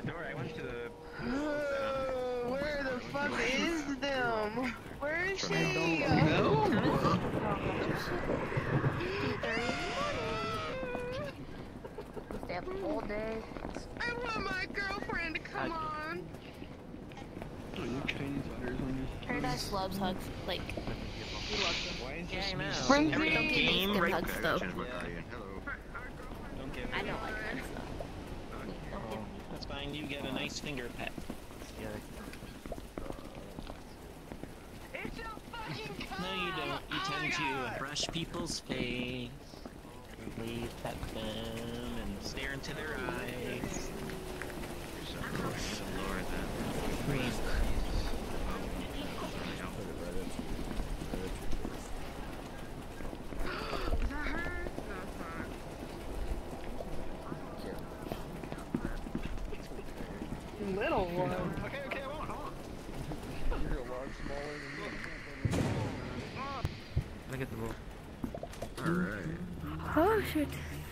door. I went to the. Where the fuck is them? Where is she? I don't know. Stay up all day. I want my girlfriend to come on. Oh, you Chinese letters on your. Paradise loves hugs. Like, he loves them. Why is Yeah, this I know. Bring Every me- game Give right hugs though. Hello. Don't give I don't like that stuff. Don't give me That's fine. You get a nice finger pet. It's a fucking car. No, you don't. You tend to brush people's face, leave pet them, and stare into their eyes. Green. Is that her? No, it's not. Little one. Okay, I won't. Hold on. You're a lot smaller than me. Look at the roll. Alright. Oh shit.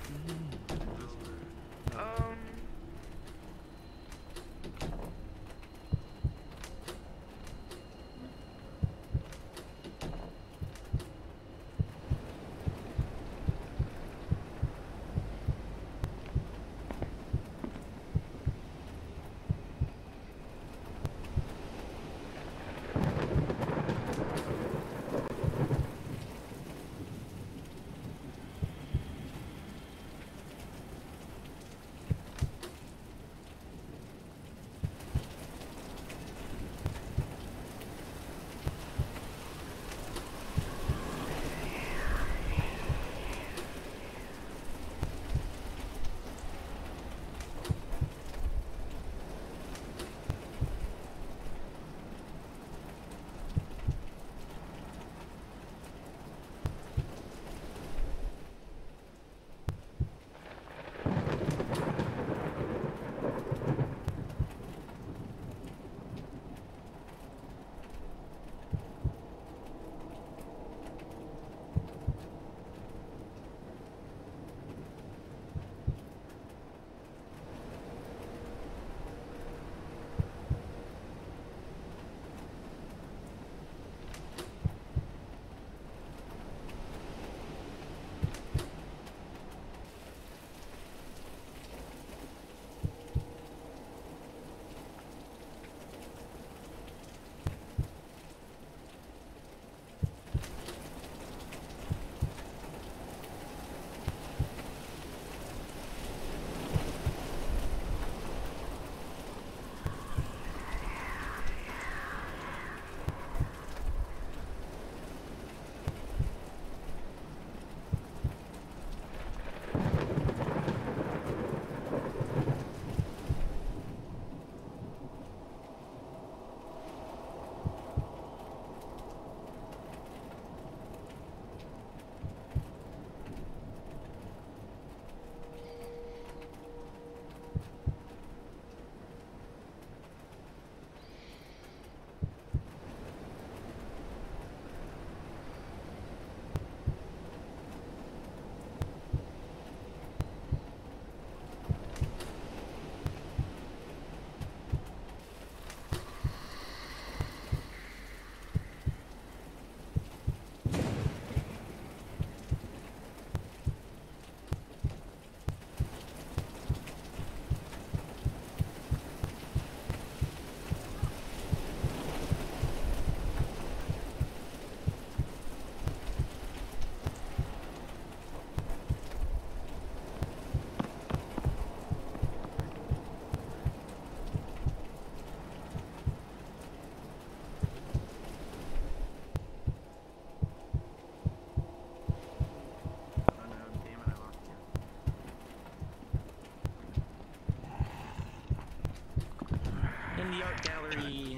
In the art gallery.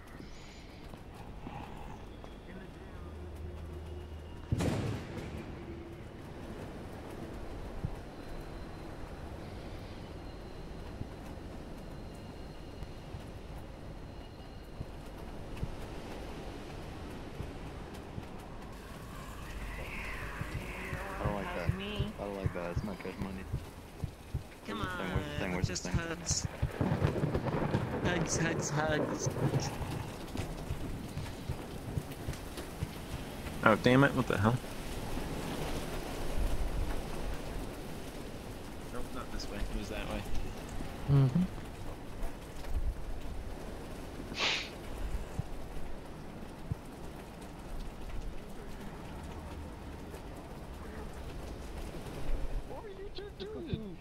I don't like that. I don't like that. It's not good money. Come Thing on, worth the just thing. hugs. Hugs, hugs, hugs. Oh, damn it, what the hell? Nope, not this way. It was that way. Mm-hmm. What were you two doing?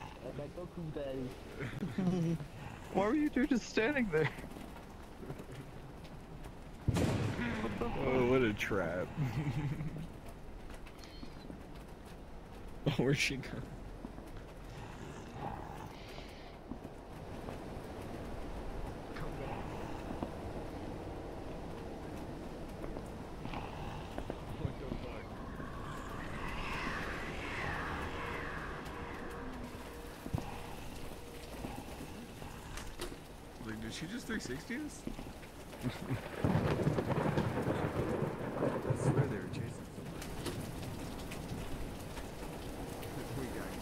Why were you two just standing there? Oh, what a trap. Oh, where'd she go? Like, did she just 360 us? I swear they were chasing somebody. We got you.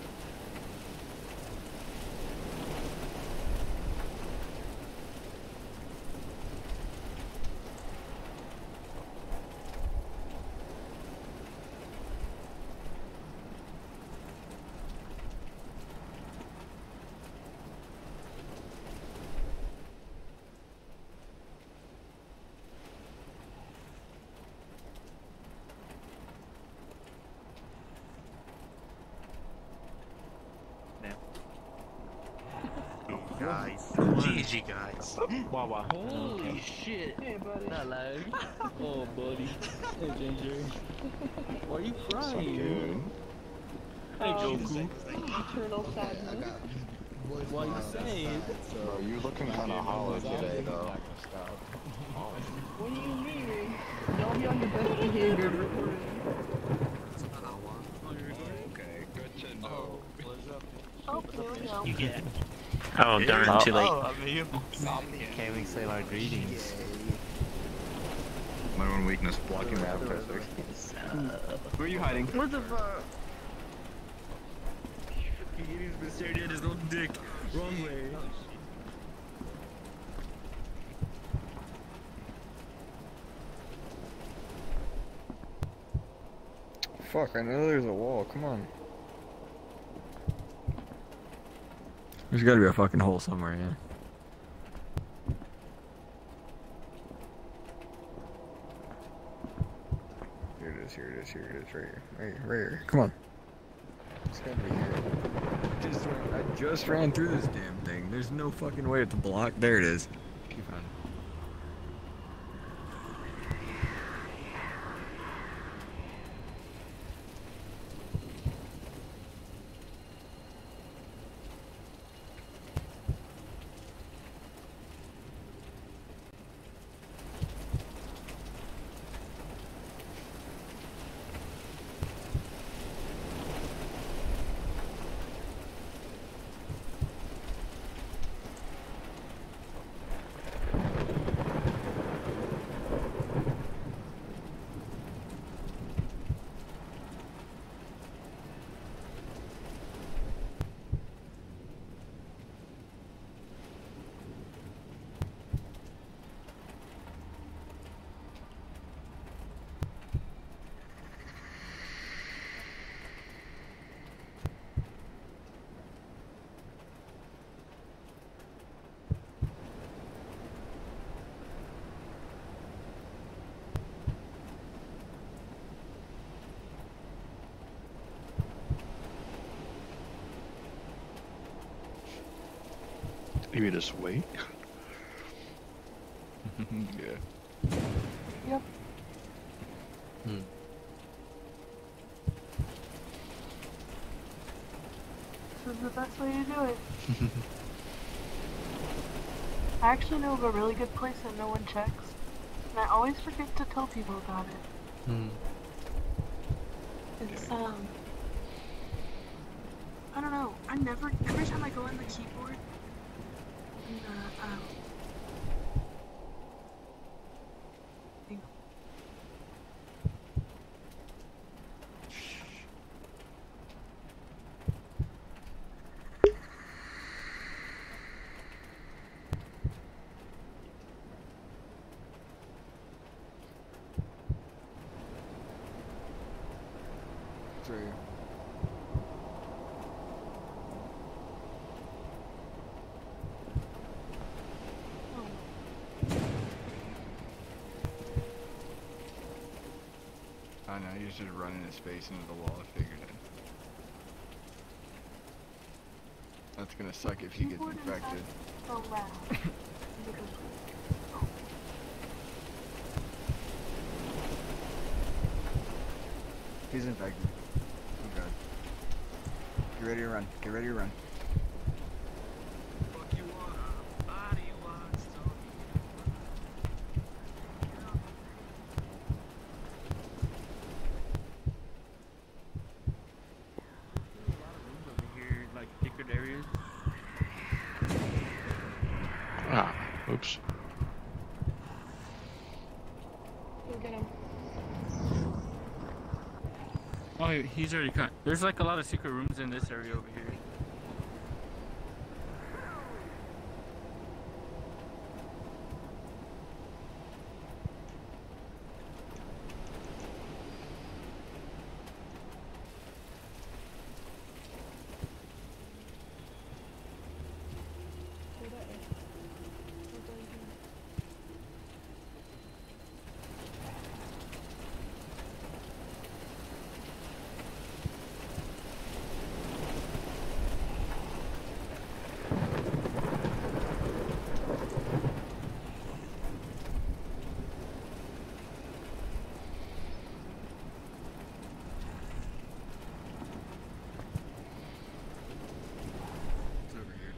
Guys. GG, guys. Wawa. Holy shit. Hey, buddy. Hello. Oh, buddy. Hey, Ginger. Why are you crying? Hey, Goku. Eternal sadness. Why are you saying? Bro, you looking kind of hollow today, though. What do you mean? Don't be on your best behavior recording. Okay, good to know. Oh, here we go. You get. Oh, darn, too late. Can't we say our greetings? My one weakness, blocking my avatar. Where are you hiding? What the fuck? He's been staring at his own dick. Wrong way. Fuck, I know there's a wall, come on. There's gotta be a fucking hole somewhere, yeah. Here it is, here it is, here it is, right here. Right here, right here. Come on. It's gotta be here. I just ran through this damn thing. There's no fucking way to block. There it is. You found it. You mean just wait? Yeah. Yep. This is the best way to do it. I actually know of a really good place that no one checks, and I always forget to tell people about it. It's, I don't know, every time I go in the keyboard, in the, thing. now he's just running his face into the wall. I figured it. That's gonna suck if he gets Keyboard infected. So loud. He's infected. Oh god. Get ready to run. Get ready to run. Fuck you on body lock, Over here, like secret areas. Ah, oops. Go get him. Oh, he's already cut. There's like a lot of secret rooms in this area over here. Go that way. Go down here. It's over here.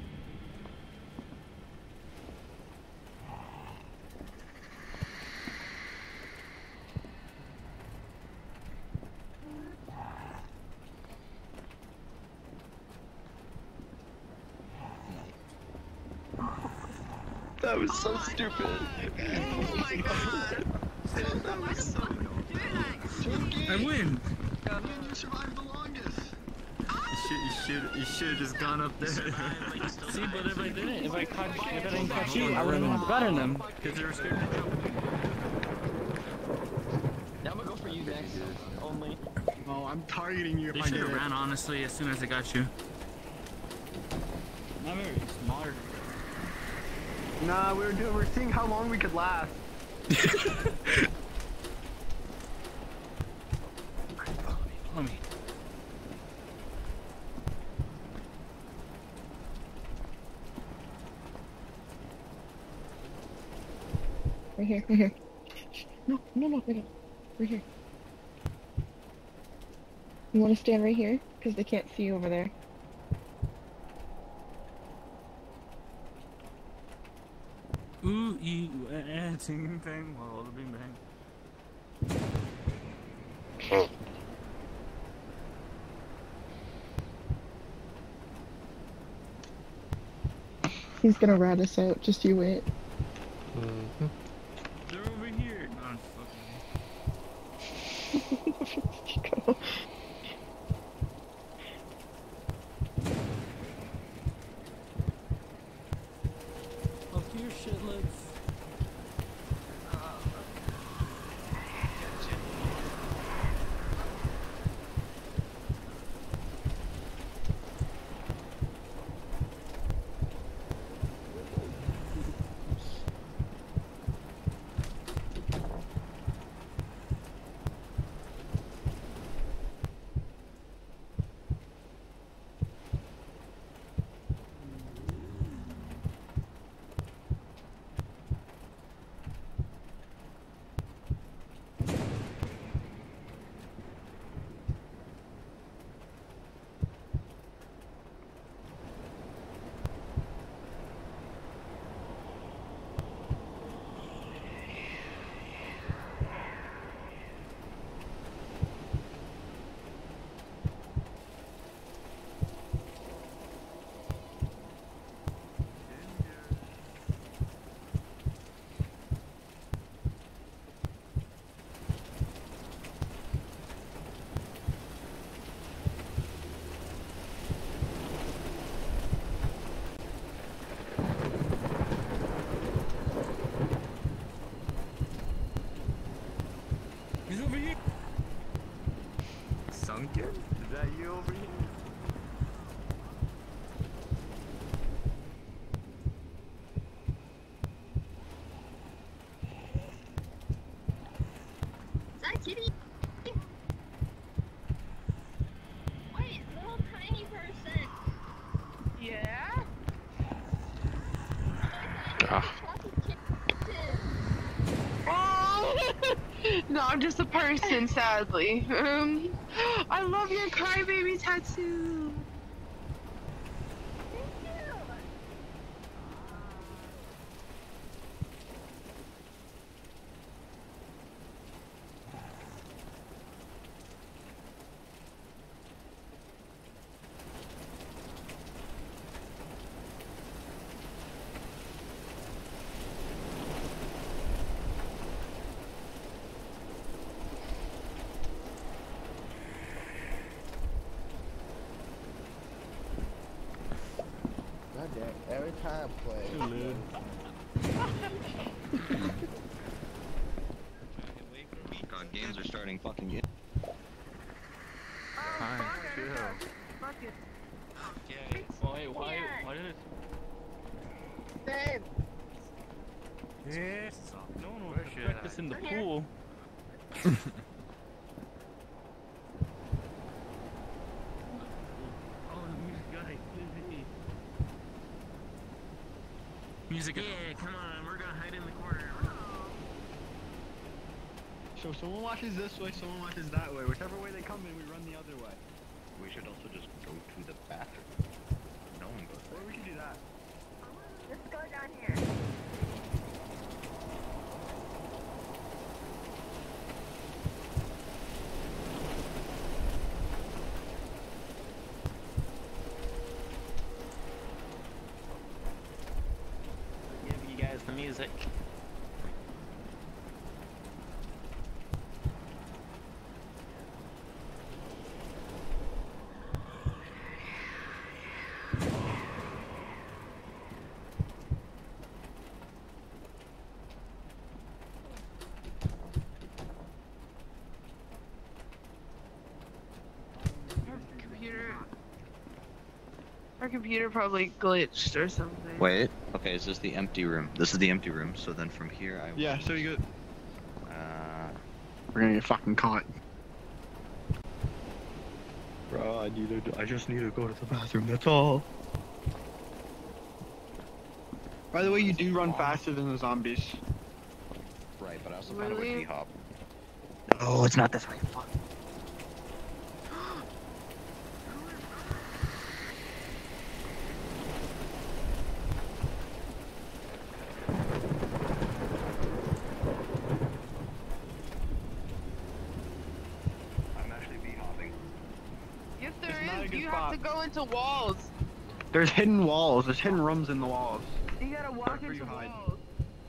That was so stupid. Oh my god! That was so I win! You survived the longest. You should have just gone up there. See, but if I didn't, if I didn't catch you, I I wouldn't wouldn't have gotten them. Because they were scared to jump. Yeah, I'm gonna go for you next. Only. Oh, I'm targeting you if They I should get have it. ran, honestly, as soon as I got you. Not very smart. Nah, we're seeing how long we could last. Follow me. Right here, right here. No, no, no, right here. Right here. You want to stand right here? Because they can't see you over there. Ooh, ting ting, well, the bing bang. He's gonna rat us out, just you wait. They're over here. No, I'm fucking. Go. Up to your shitlets. He's over here. Sunken? Is that you over here? Is that a kitty? I'm just a person, sadly. I love your crybaby tattoo. God damn, every time I play. Too late. God, games are starting fucking in. Fine, chill. Okay. Wait, why did it? Damn! Yes. No one wants to practice in the pool. Oh, the music guy. Music. Yeah, come on, we're gonna hide in the corner. So someone watches this way, someone watches that way. Whichever way they come in, we run the other way. We should also just go to the bathroom. No one goes there. Or we should do that. Let's go down here. Give you guys the music. Our computer probably glitched or something. Wait. Okay, is this the empty room? This is the empty room. So then from here, I. Yeah, so you good. We're gonna get fucking caught. Bro, I just need to go to the bathroom. That's all. By the way, you do run faster than the zombies. Right, but I also found a way Really? to D-hop. No, it's not this way. Fuck. I'm actually D-hopping. Yes, It's not there a is. good You spot. have to go into walls. There's hidden walls. There's hidden rooms in the walls. You gotta walk That's where into you hide. walls.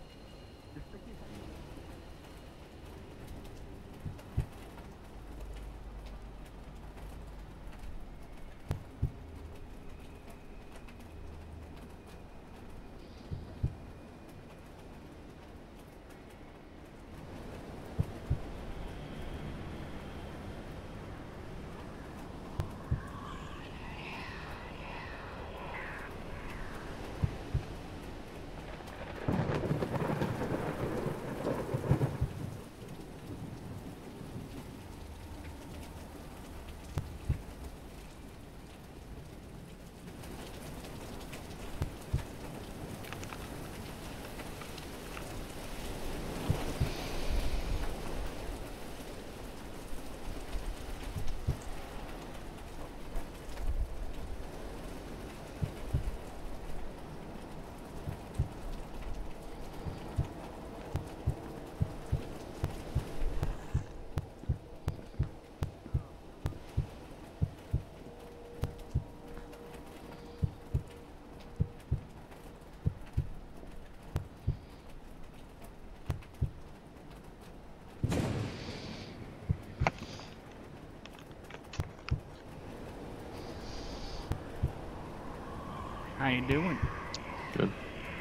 How you doing? Good.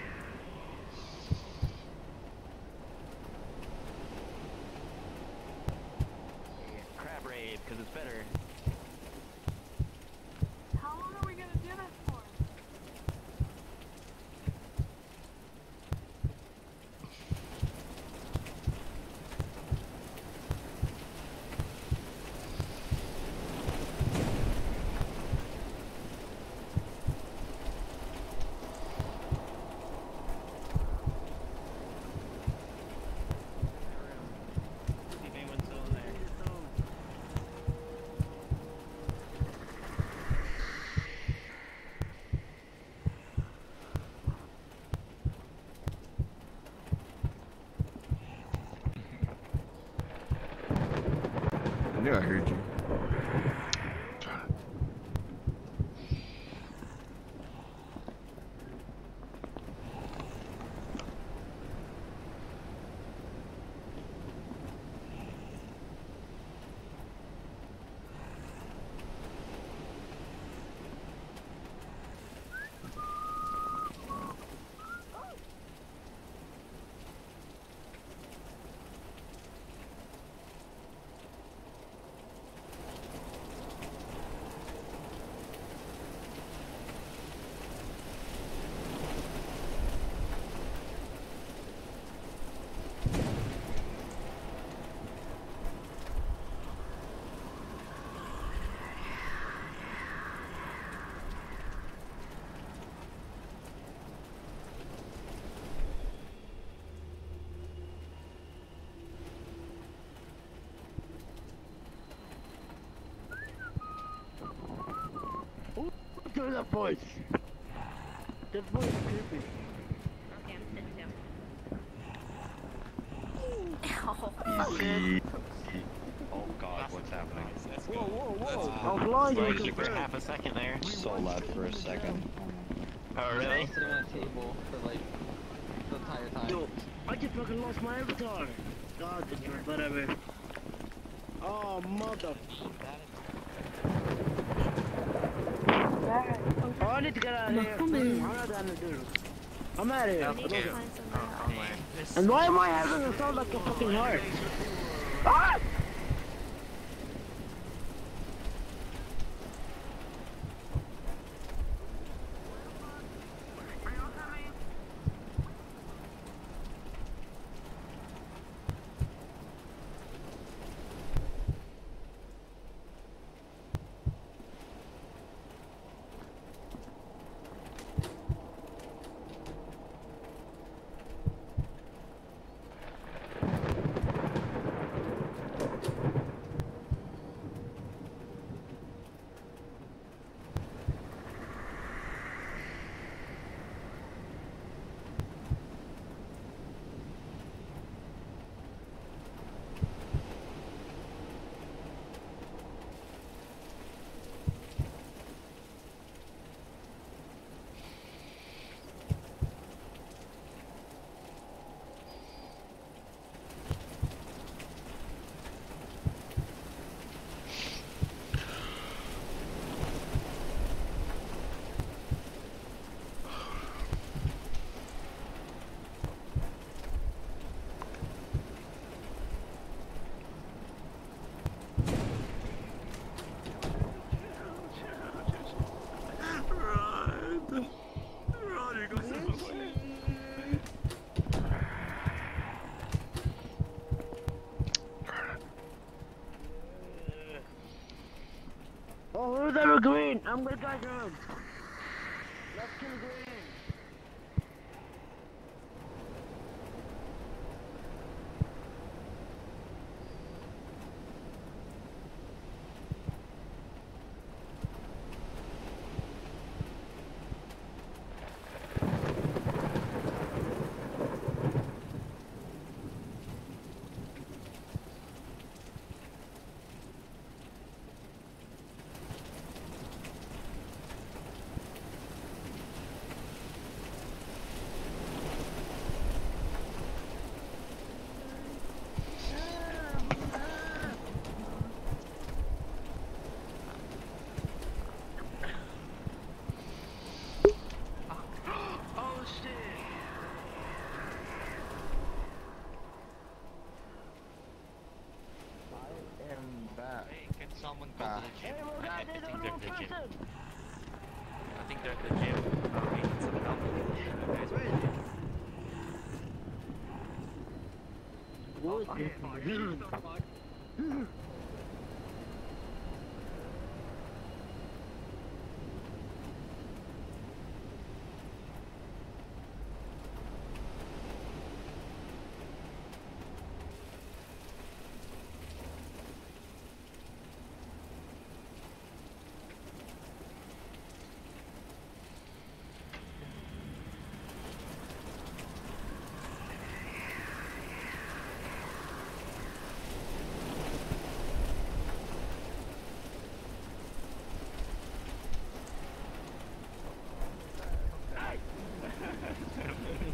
Crab raid, because it's better. How long are we gonna do this for? knew I heard you. Do that voice. That voice is creepy. Okay, I'm sitting Easy. Oh god, what's happening? Whoa, whoa, whoa. I I'm blind. was you for half a second there. So loud for a second. Oh, I really? was sitting at a table for like the entire time. Yo, I just fucking lost my avatar. God, whatever. Oh, mother. That, Oh, I need to get out of here. I'm not done to do. I'm out of here. We need to find somewhere else. And why am I having a sound like a fucking heart? Ah! Oh, who's ever green? I'm gonna die green. Let's kill green. Someone go to the gym. I think they're at the gym. Person. I think they're at the gym. We need some help. Guys, where is it? What?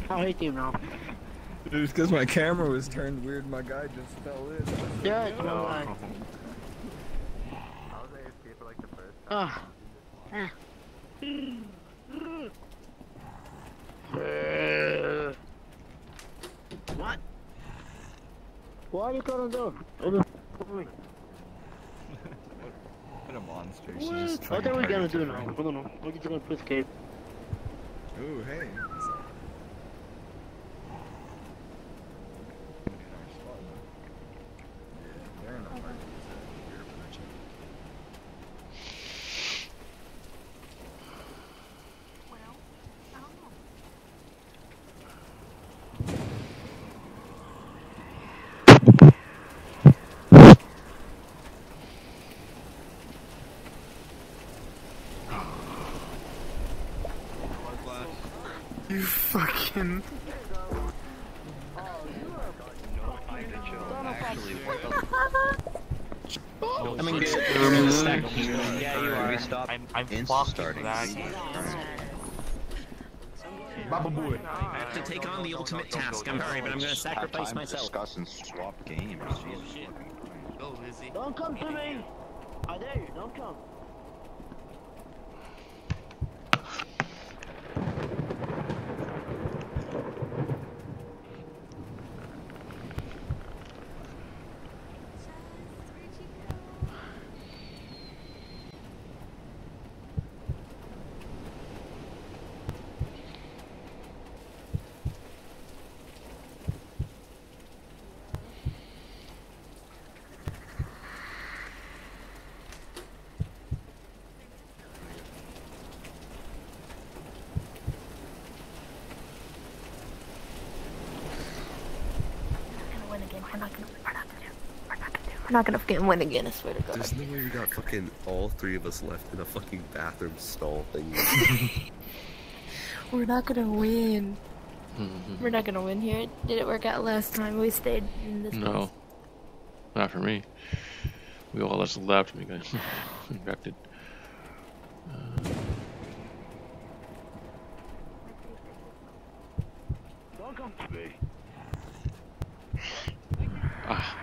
How hate you now? It was because my camera was turned weird. My guy just fell in. Yeah, it's no lie. How's AFK for like the first Ah. What? What are you gonna do? What a monster. She just What are we gonna do now? I don't know. We're just gonna put escape. Ooh, hey. They're in the park. Well, I don't know. You fucking. Actually, what the I mean, good. Yeah, you are. We stopped I'm starting. Baba boy. I have to take on the ultimate task. I'm sorry, but I'm gonna sacrifice myself. Discuss and swap games. Jesus. Go, Lizzie. Don't come to me! I dare you, don't come. We're not gonna fucking win again, I swear to God. There's no way we got fucking all three of us left in a fucking bathroom stall thing. We're not gonna win. We're not gonna win here. Did it work out last time? We stayed in this place. No. Not for me. We all just left me, guys. Infected. Don't come to me. Ah.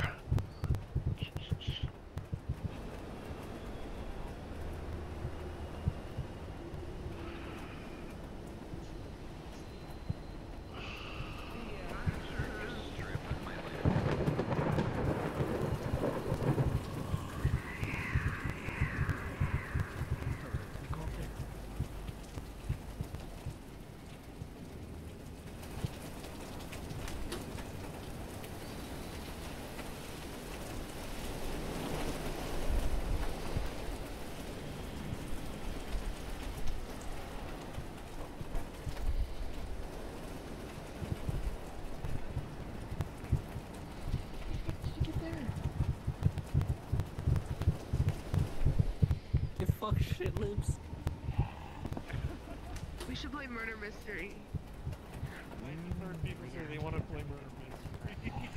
Fuck shit lips. We should play Murder Mystery. They want to play murder mystery.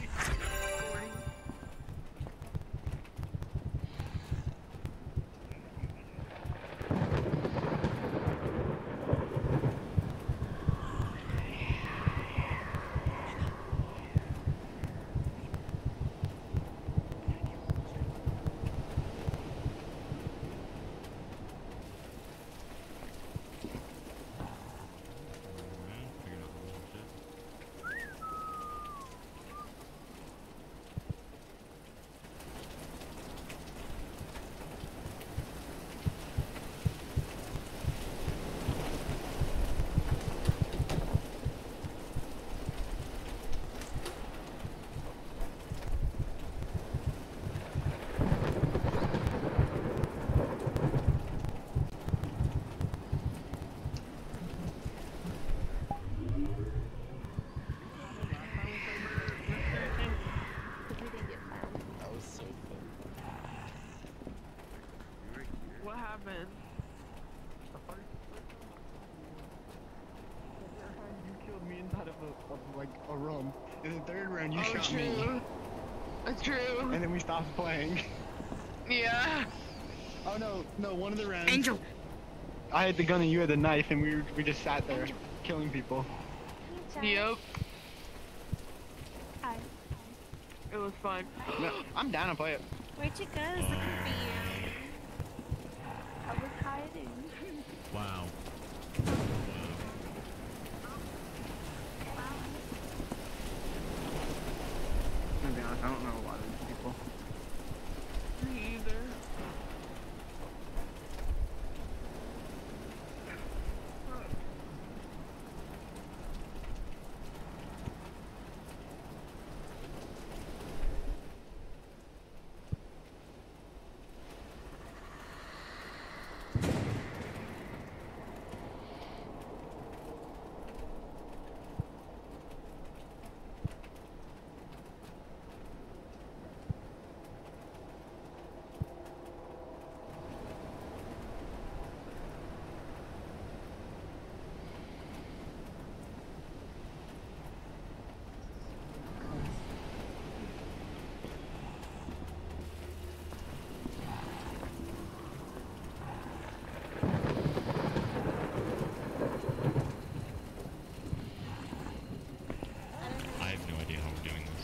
What happened? You killed me inside of like a room. In the third round, you shot true. me. It's true. And then we stopped playing. Yeah. Oh no, one of the rounds. Angel. I had the gun and you had the knife, and we just sat there killing people. Yep. Hi. It was fun. No, I'm down to play it. Where'd you go? I was looking for you. I was hiding. Wow. I'm gonna be honest, I don't know a lot of these people. Me either. I have no idea how we're doing this.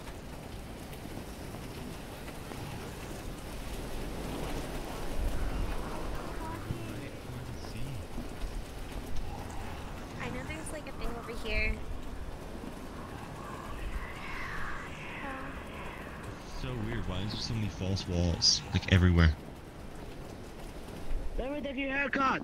I know there's like a thing over here. It's so weird. Why is there so many false walls? Like everywhere. Let me take your haircut.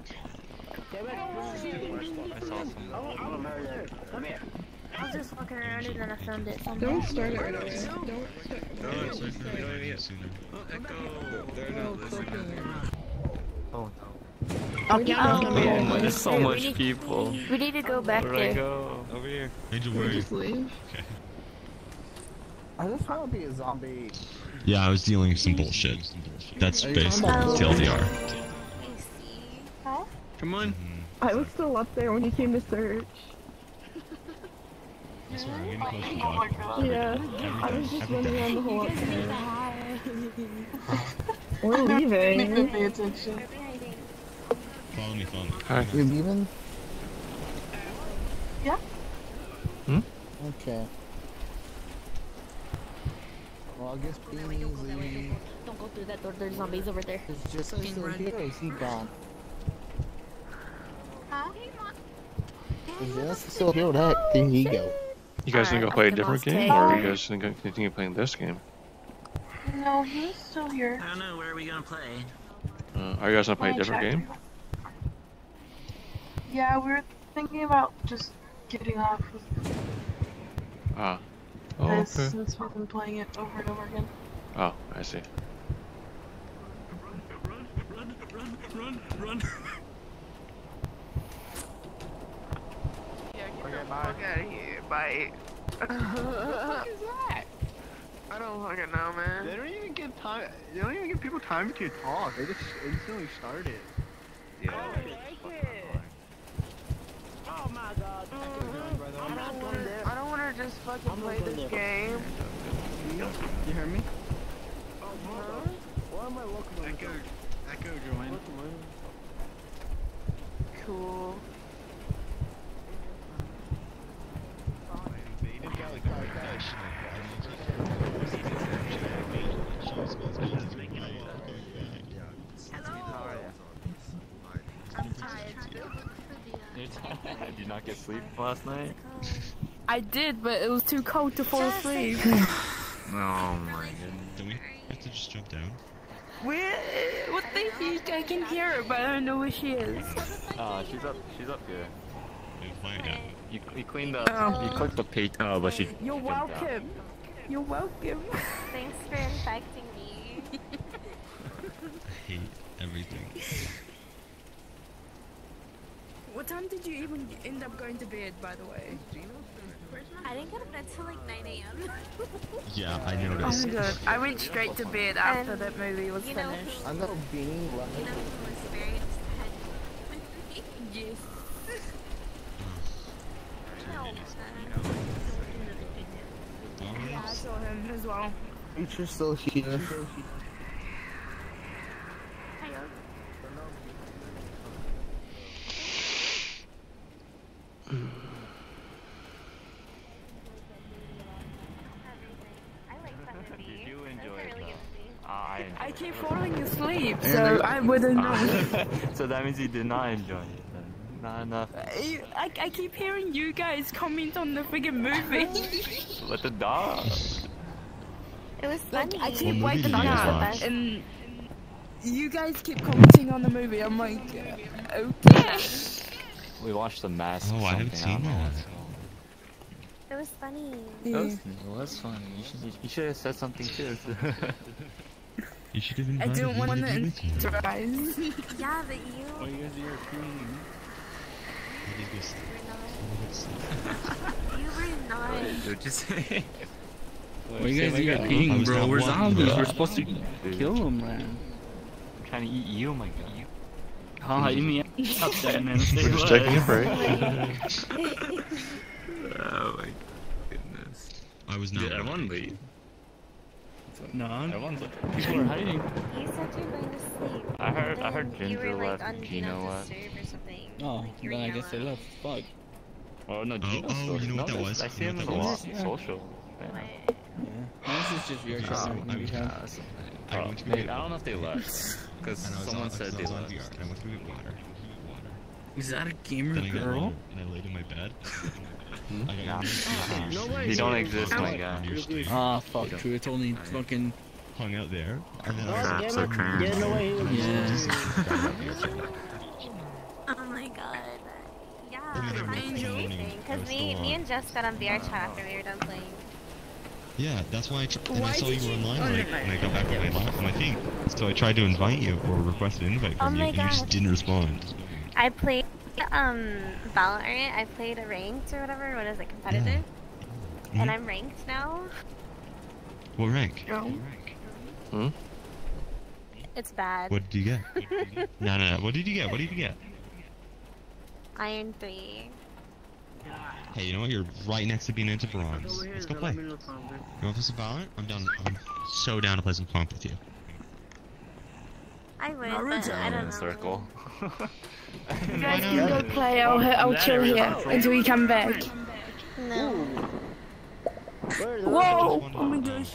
That's awesome. I'm a murderer. Come here. I was just walking around and then I found it. So Don't start it right away. Don't No, it's like we don't even get sooner. Echo! They're not listening. Oh Oh, no. There's so much people. We need to go back Where do I there. go? Over here. Angel, where We'll are you? just leave. Okay. I just want to be a zombie. Yeah, I was dealing with some bullshit. That's Are you talking basically about TLDR. Huh? Come on. I was still up there when you came to search. Sorry, I'm getting close to the Oh my dog. god. Yeah, I was just running around the whole upstairs. I We're didn't even leaving. pay attention. Follow me, follow me. Hi. You leaving? Yeah? Okay. Well, I guess Beanie's Don't go through that door. There's zombies over there. is just still here, or is he gone? Huh? Is Genesis still here, or the heck did he go? You guys gonna go Alright, play a I can different lost game, it. or are you guys gonna continue playing this game? No, he's still here. I don't know, where are we gonna play? Are you guys gonna play a Wanna different check? game? Yeah, we were thinking about just getting off of Ah. Oh, this okay. since we've been playing it over and over again. Oh, I see. Run! Yeah, get the fuck out of here. Bye. What the fuck is that? I don't fucking know, man. They don't even give time. They don't even give people time to talk. They just instantly start it. I don't like it. Oh my god. I don't wanna just fucking play this game. You hear me? Why am I looking like Echo join. Cool. Did you not get sleep last night? I did, but it was too cold to fall asleep. Oh my goodness. Do we have to just jump down? Where? What the heck? I can hear her, but I don't know where she is. She's up here. Yeah. You cleaned up. Oh. You clicked the page. Oh, but she. You're jumped out. welcome. You're welcome. Thanks for infecting me. I hate everything. What time did you even end up going to bed, by the way? I didn't go to bed till like 9 a.m. Yeah, I Oh noticed. my god, I went straight to bed after And that movie was you know finished. I know Beanie left. You know who was very upset with me? Yes. Yeah, I saw him as well. Future's still here. keep falling asleep, so I wouldn't know. So that means you did not enjoy it. Then. Not enough. I keep hearing you guys comment on the friggin' movie. What the dog? It was funny. I keep What waking did you guys up watch? and you guys keep commenting on the movie. I'm like, okay. We watched The Mask. Oh, I haven't seen that. It was funny. It was funny. You should have said something too. You should have I invited don't want me to to be with you. improvise. Yeah, but you. Oh, you guys are your queen. You were not. What'd you say? What you guys are eating, bro? We're zombies. We're supposed to kill them, man. I'm trying to eat you, my god. Oh, eat me up there, man. We're just taking a break. Oh my goodness. I was not. Did everyone leave? No, everyone's people are hiding. You said you were going to sleep. I heard You Ginger were like left, on Do Gino Not left. Disturb or something. Oh, Like, you were then I guess they yellow. left. Fuck. Oh no, Gino's still. you know what that No, was? I see him in the social. Yeah. This is just Okay, VRChat. so We can have- I went to go Maybe, get I don't know if they left. Because and I was someone on, said I they was on left. VR, and I went to go get water. Is that a gamer Then I got girl? home, and I laid in my bed. I got You don't exist, my guy. Ah, fuck, true. It's only fucking. hung out there, and then Oh, so trans. get away. Oh my god. Yeah, And then that's in the morning, amazing. I Because was me still on. and Jess got on VRChat after we were done playing. Yeah, that's why and I Why saw did you were you- online oh, like, never when I got back on my thing. So I tried to invite you or request an invite Oh from you, my and you just God. didn't respond. I played Valorant. I played a ranked or whatever. What is it? Competitive. Mhm. And I'm ranked now. What rank? Hmm? It's bad. What did you get? No. What did you get? What did you get? Iron 3. Hey, you know what? You're right next to being into bronze. Let's go play. You want to play some Valorant? I'm down. I'm so down to play some comp with you. I would, but I don't know. Circle. You guys can go play. I'll chill here until you come back. No. Whoa! Oh my gosh.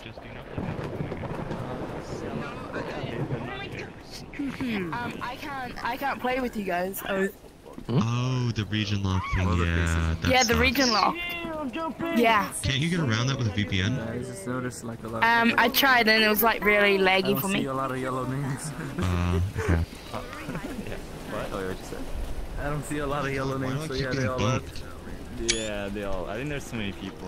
I can't play with you guys. Oh, the region lock thing. Yeah. That Yeah, the sucks. region lock. Yeah. Can't you get around that with a VPN? I just noticed like a lot. I tried and it was like really I laggy don't for see me. a lot of yellow names. Okay. What? Oh, what you said? I don't see a lot of yellow Why do I names, so keep yeah, they getting all bumped? left. Yeah, they all. I think there's too many people.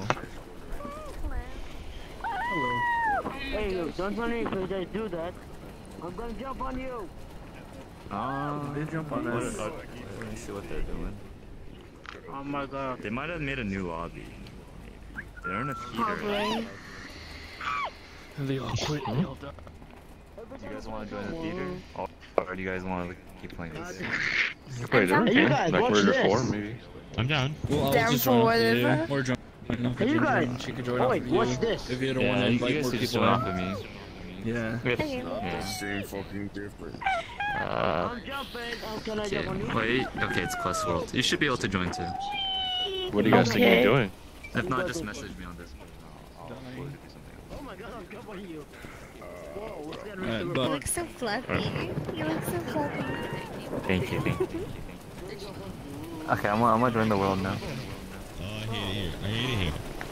Hello. Hey, don't run in if you do that. I'm gonna jump on you. Oh, They jump on us. Let me see what they're doing. Oh my god. They might have made a new lobby. They're in a theater. Probably. They all quit. Do you guys want to join the theater? Or do you guys want to keep playing this? You can play a different Hey, you game, guys, like watch Murder this. 4 maybe. I'm down. Well, I'll Down just for join whatever. Or join. Hey, you guys. She could join Oh off wait, of what's you this? if you don't Yeah, want to you invite guys more could just people join off in. of me. Yeah. Okay. Yeah. Same fucking different. I'm jumping. How can I jump on you? Wait, okay, it's Quest World. You should be able to join too. What do you guys think Okay. you're doing? If not, just message me on this. I'll do something. Oh my god, I'm jumping you. Whoa, what's that? Alright, You but look so fluffy. You look so fluffy. Thank you. Okay, I'm gonna join the world now. Oh, I hate it here. I hate it here.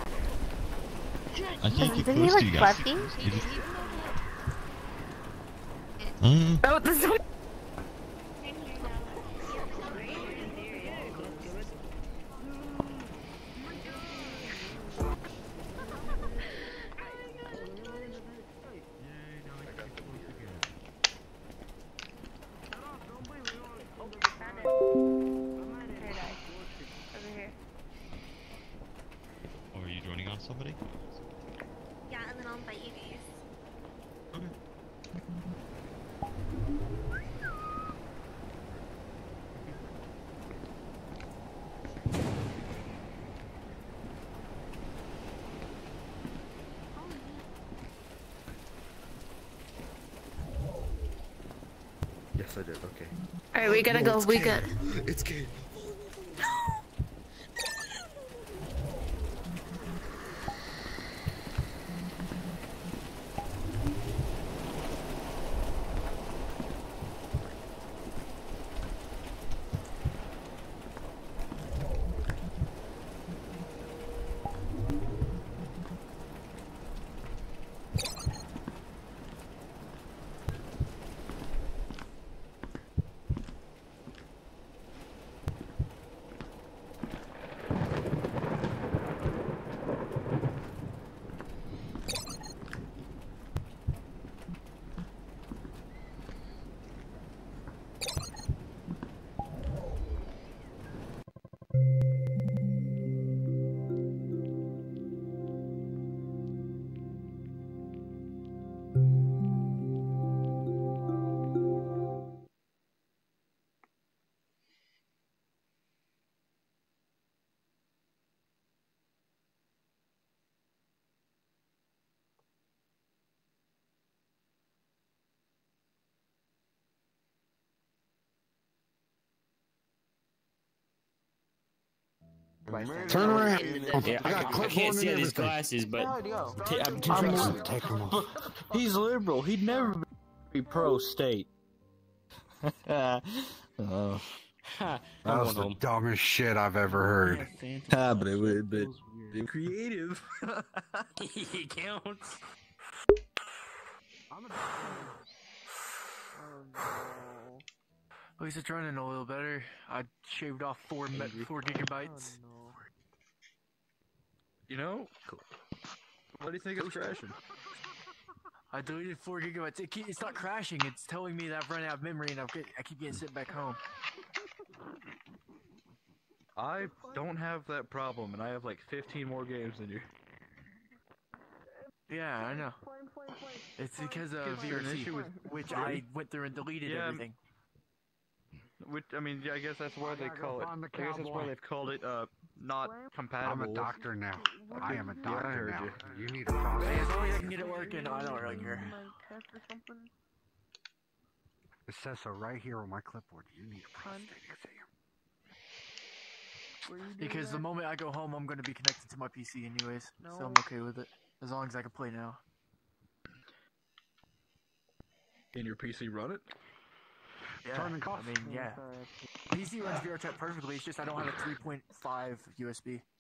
I can't get Doesn't he close to look you guys. fluffy? You just... Oh, this is Oh, are you joining off somebody? Yeah, and then I'll invite you guys. Okay. Yes, I did. Okay. Alright, we gotta go. We got. It's game. Turn around. Yeah, I got I clip can't on see and out these everything. glasses, but How'd it go? I'm gonna take them off. He's liberal. He'd never be pro-state. Oh. That was the dumbest shit I've ever heard. But it would, but they're creative. He counts. At least it's running a little better. I shaved off 4 gigabytes. You know, what do you think it's crashing? I deleted 4 gigabytes. It's not crashing. It's telling me that I've run out of memory and I keep getting sent back home. I don't have that problem, and I have like 15 more games than you. Yeah, I know. It's because of Is there an VRC, issue with which I went through and deleted everything. Which, I mean, yeah, I guess that's why they call it. I guess that's why they've called it not compatible. I'm a doctor now. I am a Yeah, I doctor heard now. you. You need a Hey, prostate. as long as I can get it working, I don't really care. It says so right here on my clipboard. You need a prostate exam. Because the moment I go home, I'm going to be connected to my PC anyways, so I'm okay with it. As long as I can play now. Can your PC run it? Yeah, I mean, yeah. PC runs VRChat perfectly, it's just I don't have a 3.5 USB.